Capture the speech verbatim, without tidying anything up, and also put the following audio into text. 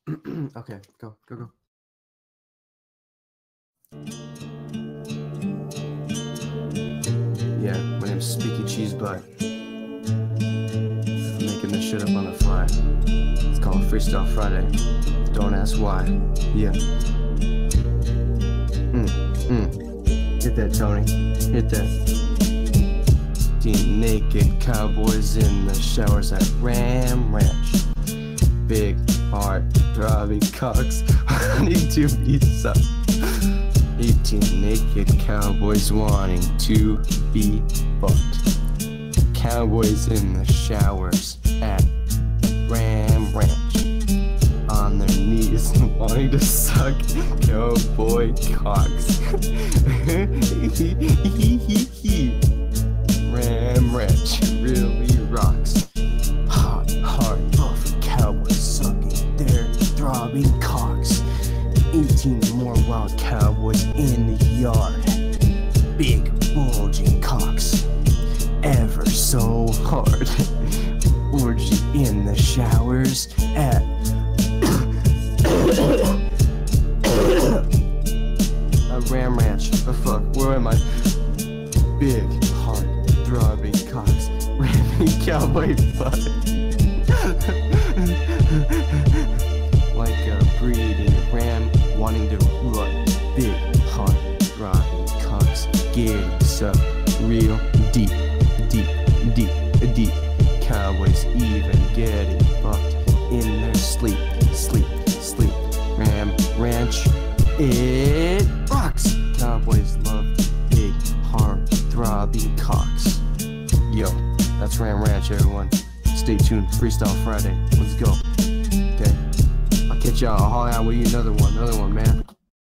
Okay, go, go, go. Yeah, my name's S-pikeY Cheese Butt. I'm making this shit up on the fly. It's called Freestyle Friday. Don't ask why. Yeah. Mm, mm. Hit that, Tony. Hit that. Teen naked cowboys in the showers at Ram Ranch. Big heart, throbbing cocks, wanting to be sucked. eighteen naked cowboys wanting to be fucked. Cowboys in the showers at Ram Ranch, on their knees wanting to suck cowboy cocks. Ram Ranch really rocks. Hot, hard, buff cowboys sucking their throbbing cocks. eighteen more wild cowboys in the yard. Big bulging cocks, ever so hard. Orgy in the showers at a Ram Ranch. Oh fuck, where am I? Big, hard, throbbing cocks, ramming cowboy butt. Like a breeding ram wanting to run. Big, hard, throbbing cocks getting sucked real deep, deep, deep, deep. Cowboys even getting fucked in their sleep, sleep, sleep. Ram Ranch, it rocks. Cowboys love big, hard, throbbing cocks. Yo, that's Ram Ranch, everyone. Stay tuned. Freestyle Friday. Let's go. Okay. I'll catch y'all. I'll haul out with you another one. Another one, man.